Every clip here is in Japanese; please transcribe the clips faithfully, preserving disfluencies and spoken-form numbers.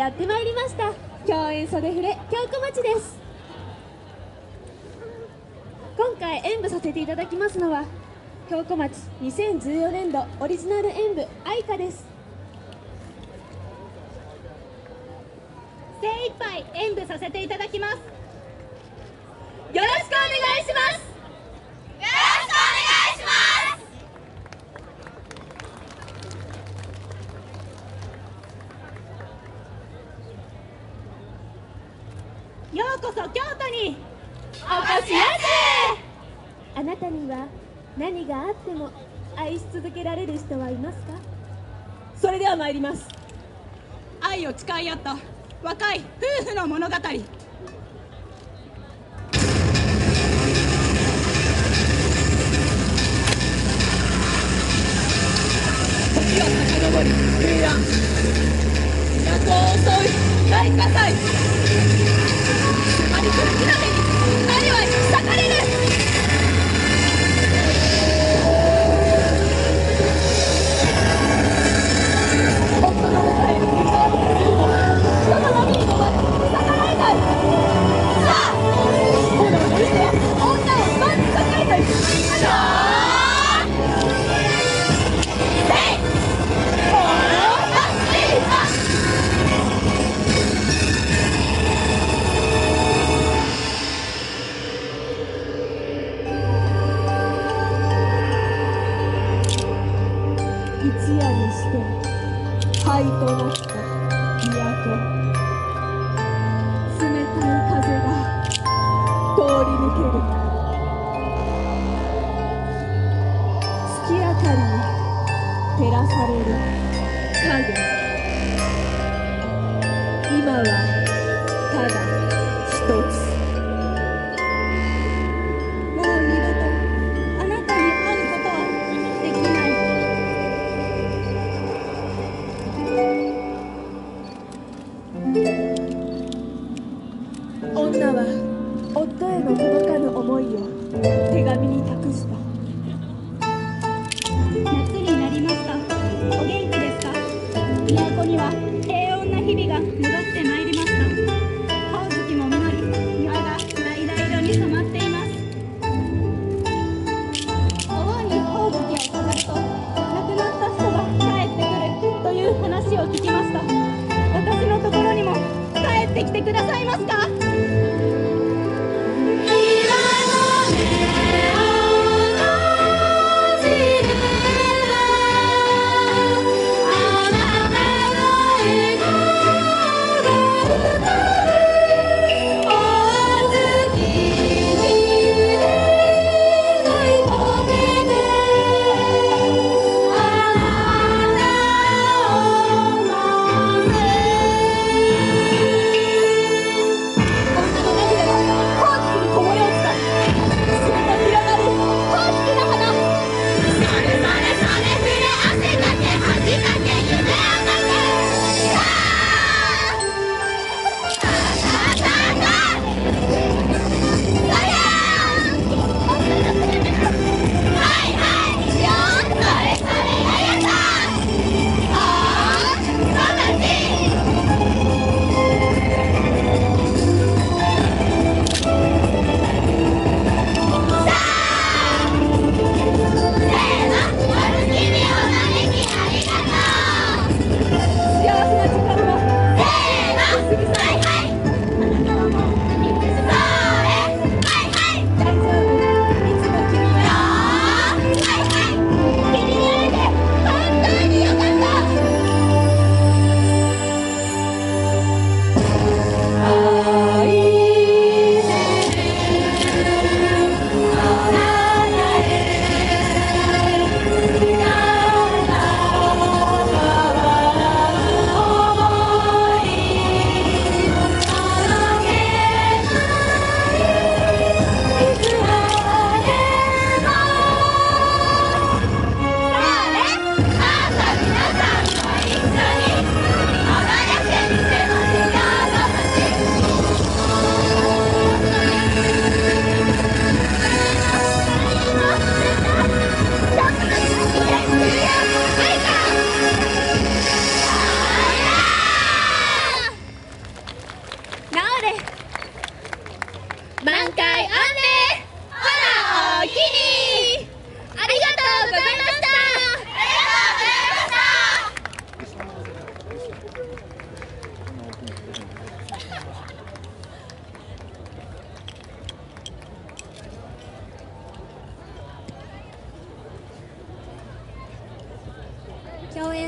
やってまいりました。共演袖触れ京子町です。今回演舞させていただきますのは京子町にせんじゅうよねんどオリジナル演舞愛花です。 精一杯演舞させていただきます。よろしくお願いします。よろしくお願いします。 ようこそ京都にお越しやす。あなたには何があっても愛し続けられる人はいますか？それでは参ります。 愛を誓い合った若い夫婦の物語。時は遡り平安、都を襲う大火災。迫り来る火種に何は引き裂かれる。 一夜にして灰となった都。冷たい風が通り抜ける。月明かりに照らされる影。今はただ一つ。 もう二度とあなたに会うことはできない。 女は夫への届かぬ思いを手紙に託した。 夏になりました。お元気ですか？都には平穏な日々が戻ってまいりました。葉月も実り、庭が橙色に染まっています。お盆に葉月を飾ると亡くなった人が帰ってくるという話を聞きました。私のところにも帰ってきてくださいますか？ 今の目を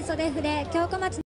袖筆京子町